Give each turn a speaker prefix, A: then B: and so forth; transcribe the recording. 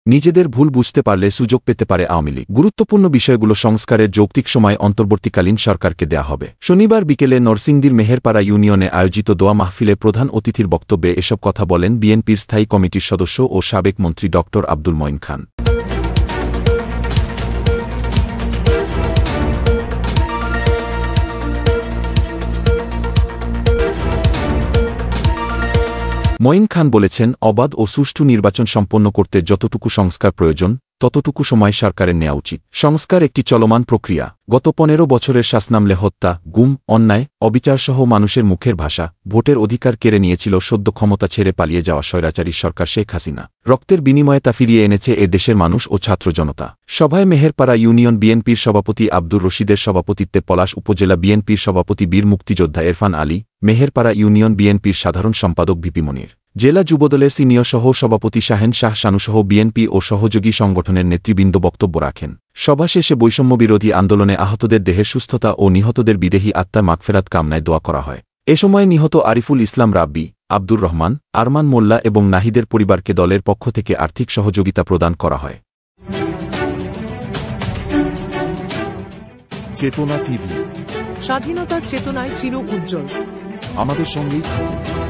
A: নিজেদের ভুল বুঝতে পারলে সুযোগ পেতে পারে আওয়ামী লীগ। গুরুত্বপূর্ণ বিষয়গুলো সংস্কারের যৌক্তিক সময় অন্তর্বর্তীকালীন সরকারকে দেয়া হবে। শনিবার বিকেলে নরসিংদীর মেহেরপাড়া ইউনিয়নে আয়োজিত দোয়া মাহফিলে প্রধান অতিথির বক্তব্যে এসব কথা বলেন বিএনপির স্থায়ী কমিটির সদস্য ও সাবেক মন্ত্রী ড আব্দুল মঈন খান। মঈন খান বলেছেন, অবাধ ও সুষ্ঠু নির্বাচন সম্পন্ন করতে যতটুকু সংস্কার প্রয়োজন ততটুকু সময় সরকারের নেওয়া উচিত। সংস্কার একটি চলমান প্রক্রিয়া। গত ১৫ বছরের শাসনামলে হত্যা, গুম, অন্যায়, অবিচারসহ মানুষের মুখের ভাষা, ভোটের অধিকার কেড়ে নিয়েছিল সদ্য ক্ষমতা ছেড়ে পালিয়ে যাওয়া স্বৈরাচারী সরকার শেখ হাসিনা। রক্তের বিনিময়ে তা ফিরিয়ে এনেছে এ দেশের মানুষ ও ছাত্র জনতা। সভায় মেহেরপাড়া ইউনিয়ন বিএনপির সভাপতি আব্দুর রশিদের সভাপতিত্বে পলাশ উপজেলা বিএনপির সভাপতি বীর মুক্তিযোদ্ধা এরফান আলী, মেহেরপাড়া ইউনিয়ন বিএনপির সাধারণ সম্পাদক ভিপি মনির, জেলা যুবদলের সিনিয়র সহ সভাপতি শাহেন শাহ শানুসহ বিএনপি ও সহযোগী সংগঠনের নেতৃবৃন্দ বক্তব্য রাখেন। সভা শেষে বৈষম্যবিরোধী আন্দোলনে আহতদের দেহের সুস্থতা ও নিহতদের বিদেহী আত্মার মাগফেরাত কামনায় দোয়া করা হয়। এ সময় নিহত আরিফুল ইসলাম রাব্বি, আব্দুর রহমান, আরমান মোল্লা এবং নাহিদের পরিবারকে দলের পক্ষ থেকে আর্থিক সহযোগিতা প্রদান করা হয়।
B: চেতনা টিভি,
C: স্বাধীনতার চেতনায় চির উজ্জ্বল।
B: আমাদের সঙ্গেই থাকুন।